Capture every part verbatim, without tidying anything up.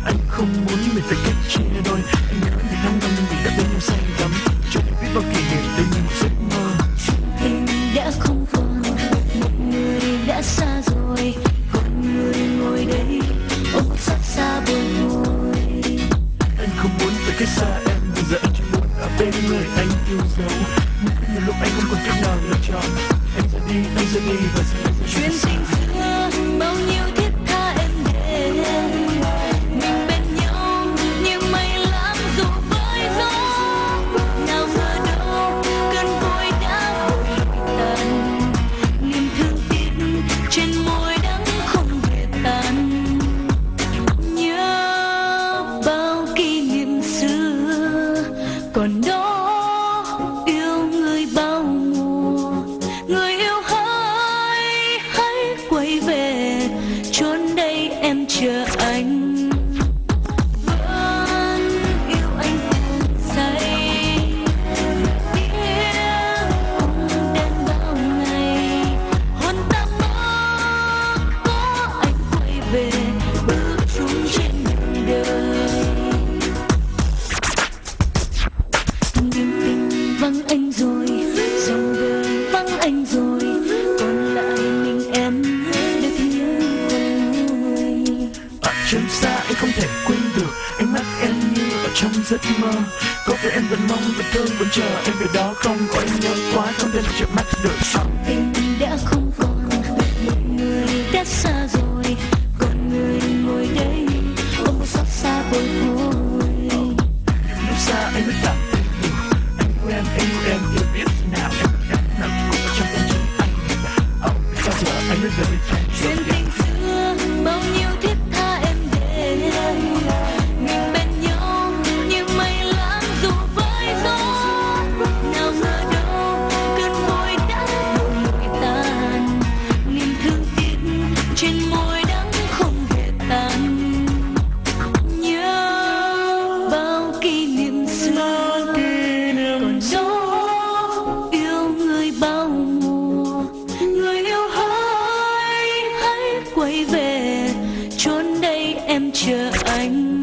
Anh không muốn mình phải cách chia đôi. Anh nhớ những tháng năm mình đã bên nhau say đắm, cho nên biết bao kỷ niệm đến như một giấc mơ. Tình đã không còn, một người đã xa rồi, còn người ngồi đây ôm sát xa bồi hồi. Anh không muốn phải cách xa em, bây giờ anh chỉ muốn ở bên người anh yêu dấu. Nhiều lúc anh không còn cách nào lựa chọn, anh ra đi, anh ra đi và sẽ Chuyện tình xưa bao nhiêu thiết tha em để mình bên nhau như mây lãng dù với gió. Nào ngờ đâu cơn vui đã vội tàn, niềm thương tiếc trên môi đắng không hề tan. Nhớ bao kỷ niệm xưa còn đó, yêu người bao mùa. Người yêu hãy hãy quay về chốn đây em chờ anh. Vẫn yêu anh hồn say, tiếng cùng đêm bao ngày. Hồn ta mơ có anh quay về bước chung trên đường đời. Niềm tình vắng anh rồi, dòng đời vắng anh rồi, còn lại mình em đưa tiếng con người. ở chân xa anh không thể quên được ánh mắt em như ở trong giấc mơ. Có vẻ em vẫn mong vẫn thương vẫn chờ em về đó không, có anh nhớ quá không thể chợp mắt được sao. Tình đã không còn, một người đã xa rồi, còn người ngồi đây ôm một xót xa bồi hồi. Lúc xa anh mới cảm thấy nhiều, anh yêu em, anh yêu em, yêu biết thế nào em em nằm cũng ở trong tâm trí anh. Oh, sao giờ anh mới về bên em. Chuyện tình xưa bao nhiêu thiết tha em để mình bên nhau như mây lãng dù với gió. Nào ngờ đâu cơn vui đã vội tàn, niềm thương tiếc trên môi đắng không hề tan. Nhớ bao kỷ niệm xưa còn đó, yêu người bao mùa. Người yêu hãy hãy quay về chốn đây em chờ anh.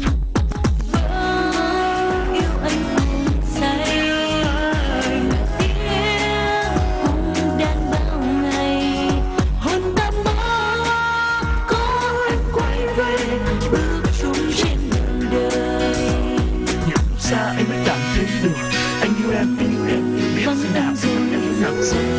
Vẫn yêu anh hồn say, tiếng cùng đàn bao ngày. Hồn ta mơ có anh quay về bước chung trên đường đời. Nhiều lúc xa anh mới cảm thấy được anh yêu em, anh yêu em, yêu biết Vắng thế nào anh rồi, em nằm dòng